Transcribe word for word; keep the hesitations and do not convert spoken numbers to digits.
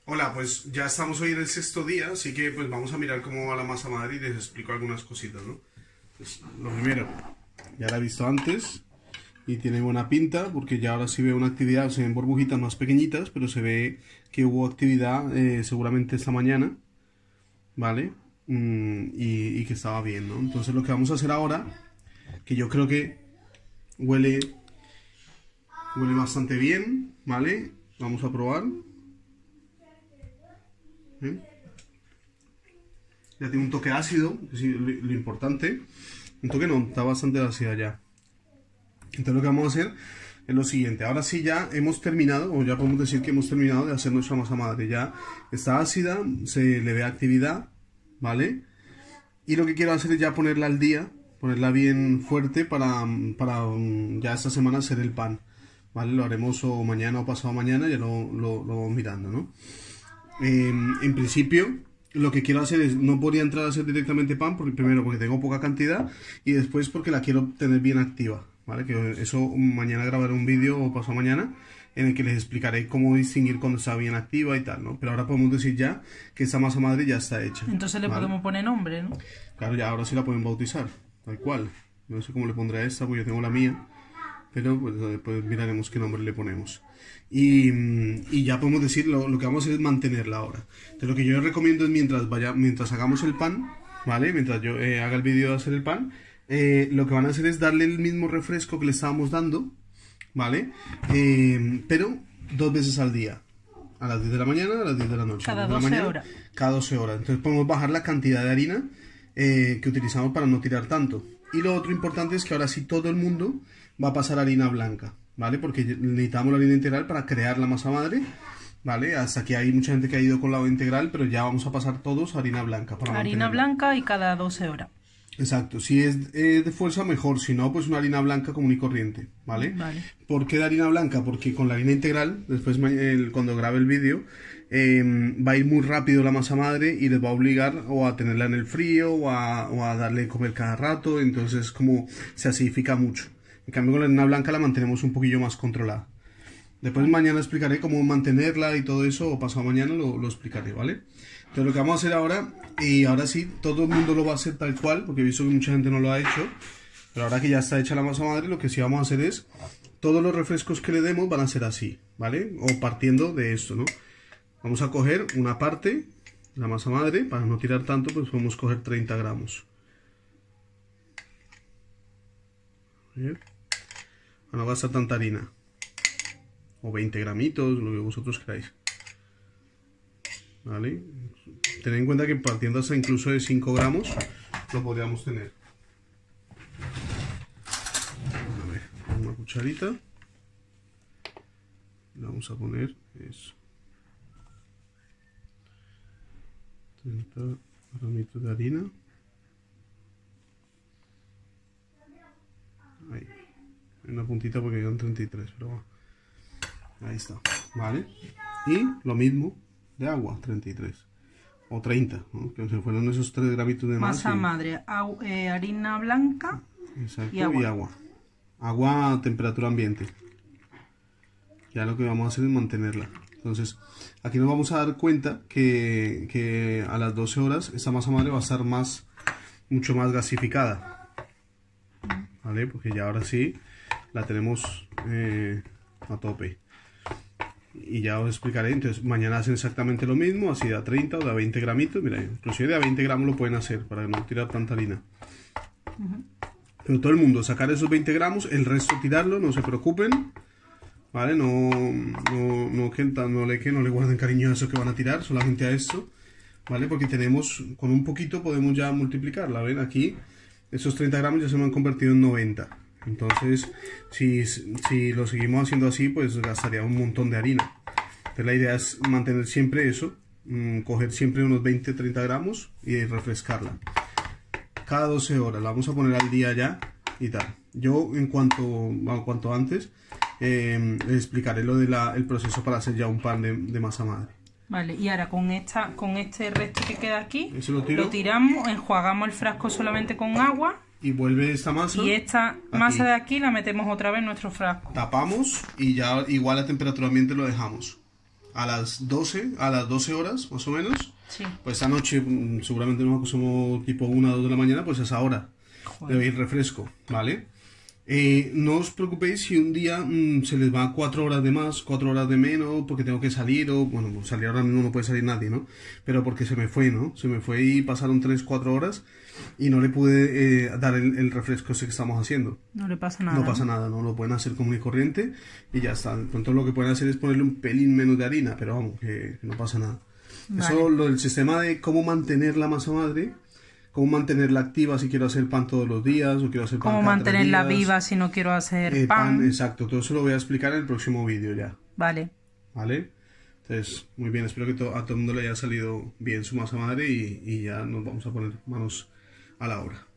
Hola, pues ya estamos hoy en el sexto día, así que pues vamos a mirar cómo va la masa madre y les explico algunas cositas, ¿no? Pues, lo primero, ya la he visto antes y tiene buena pinta porque ya ahora sí veo una actividad, se ven burbujitas más pequeñitas, pero se ve que hubo actividad eh, seguramente esta mañana, ¿vale? Mm, y, y que estaba bien, ¿no? Entonces lo que vamos a hacer ahora, que yo creo que huele, huele bastante bien, ¿vale? Vamos a probar. ¿Eh? Ya tiene un toque ácido, que es lo, lo importante. Un toque no, está bastante ácida ya. Entonces lo que vamos a hacer es lo siguiente. Ahora sí ya hemos terminado, o ya podemos decir que hemos terminado de hacer nuestra masa madre. Ya está ácida, se le ve actividad, ¿vale? Y lo que quiero hacer es ya ponerla al día, ponerla bien fuerte para, para ya esta semana hacer el pan, ¿vale? Lo haremos o mañana o pasado mañana, ya lo, lo, lo vamos mirando, ¿no? Eh, en principio lo que quiero hacer es, no podría entrar a hacer directamente pan, porque primero porque tengo poca cantidad y después porque la quiero tener bien activa, ¿vale? Que eso mañana grabaré un vídeo o pasado mañana en el que les explicaré cómo distinguir cuando está bien activa y tal, ¿no? Pero ahora podemos decir ya que esta masa madre ya está hecha. Entonces le ¿vale? podemos poner nombre, ¿no? Claro, ya ahora sí la pueden bautizar, tal cual. No sé cómo le pondré a esta, porque yo tengo la mía, pero pues, después miraremos qué nombre le ponemos. Y, y ya podemos decir, lo, lo que vamos a hacer es mantenerla ahora. Entonces lo que yo recomiendo es mientras vaya, mientras hagamos el pan, ¿vale? Mientras yo eh, haga el vídeo de hacer el pan, eh, lo que van a hacer es darle el mismo refresco que le estábamos dando, ¿vale? Eh, pero dos veces al día. A las diez de la mañana, a las diez de la noche. Cada de la doce mañana, horas. Cada doce horas. Entonces podemos bajar la cantidad de harina eh, que utilizamos para no tirar tanto. Y lo otro importante es que ahora sí todo el mundo va a pasar harina blanca, ¿vale? Porque necesitamos la harina integral para crear la masa madre, ¿vale? Hasta aquí hay mucha gente que ha ido con la integral, pero ya vamos a pasar todos a harina blanca. Para harina mantenerla. blanca y cada doce horas. Exacto, si es eh, de fuerza mejor, si no, pues una harina blanca común y corriente, ¿vale? Vale. ¿Por qué de harina blanca? Porque con la harina integral, después el, cuando grabe el vídeo, eh, va a ir muy rápido la masa madre y les va a obligar o a tenerla en el frío o a, o a darle de comer cada rato, entonces como se acidifica mucho. En cambio con la harina blanca la mantenemos un poquillo más controlada. Después mañana explicaré cómo mantenerla y todo eso, o pasado mañana lo, lo explicaré, ¿vale? Entonces lo que vamos a hacer ahora, y ahora sí, todo el mundo lo va a hacer tal cual, porque he visto que mucha gente no lo ha hecho, pero ahora que ya está hecha la masa madre, lo que sí vamos a hacer es, todos los refrescos que le demos van a ser así, ¿vale? O partiendo de esto, ¿no? Vamos a coger una parte, la masa madre, para no tirar tanto, pues podemos coger treinta gramos. Bien. Para no gastar tanta harina. O veinte gramitos, lo que vosotros queráis. ¿Vale? Tened en cuenta que partiendo hasta incluso de cinco gramos lo podríamos tener. A ver, una cucharita. Le vamos a poner eso. treinta gramitos de harina. Ahí. Hay una puntita porque quedan treinta y tres, pero va. Ahí está, ¿vale? Y lo mismo de agua, treinta y tres. O treinta, ¿no? Que se fueron esos tres gramitos de masa más. Y... madre, agu eh, harina blanca. Exacto, y agua. y agua. Agua a temperatura ambiente. Ya lo que vamos a hacer es mantenerla. Entonces, aquí nos vamos a dar cuenta que, que a las doce horas esta masa madre va a estar más, mucho más gasificada. ¿Vale? Porque ya ahora sí la tenemos eh, a tope. Y ya os explicaré. Entonces mañana hacen exactamente lo mismo, así de a treinta o de a veinte gramitos. Mira, inclusive de a veinte gramos lo pueden hacer para no tirar tanta harina. Uh-huh. Pero todo el mundo sacar esos veinte gramos, el resto tirarlo, no se preocupen, ¿vale? No, no, no, que, no, le, que no le guarden cariño a eso que van a tirar, solamente a esto, ¿vale? Porque tenemos, con un poquito podemos ya multiplicarla, ¿ven? Aquí esos treinta gramos ya se me han convertido en noventa. Entonces, si, si lo seguimos haciendo así, pues gastaría un montón de harina. Entonces la idea es mantener siempre eso, mmm, coger siempre unos veinte a treinta gramos y refrescarla. Cada doce horas, la vamos a poner al día ya y tal. Yo en cuanto, bueno, cuanto antes, eh, les explicaré lo del de proceso para hacer ya un pan de, de masa madre. Vale, y ahora con esta, con este resto que queda aquí, lo, lo tiramos, enjuagamos el frasco solamente con agua. Y vuelve esta masa. Y esta aquí. masa de aquí la metemos otra vez en nuestro frasco. Tapamos y ya igual a temperatura ambiente lo dejamos. a las doce, a las doce horas más o menos. Sí. Pues esta noche mm, seguramente nos acostamos tipo una o dos de la mañana, pues a esa hora Joder. bebéis refresco, ¿vale? Eh, no os preocupéis si un día mmm, se les va cuatro horas de más, cuatro horas de menos, porque tengo que salir, o bueno, pues salir ahora mismo no puede salir nadie, ¿no? Pero porque se me fue, ¿no? Se me fue y pasaron tres, cuatro horas y no le pude eh, dar el, el refresco ese que estamos haciendo. No le pasa nada. No pasa nada, ¿no? Lo pueden hacer común y corriente y ya está. De pronto lo que pueden hacer es ponerle un pelín menos de harina, pero vamos, que, que no pasa nada. Vale. Eso, lo del sistema de cómo mantener la masa madre, cómo mantenerla activa si quiero hacer pan todos los días o quiero hacer pan Cómo cada tres mantenerla días. viva si no quiero hacer Eh, pan. pan, exacto, todo eso lo voy a explicar en el próximo vídeo ya, Vale. ¿vale? Entonces, muy bien, espero que to- a todo el mundo le haya salido bien su masa madre y, y ya nos vamos a poner manos a la obra.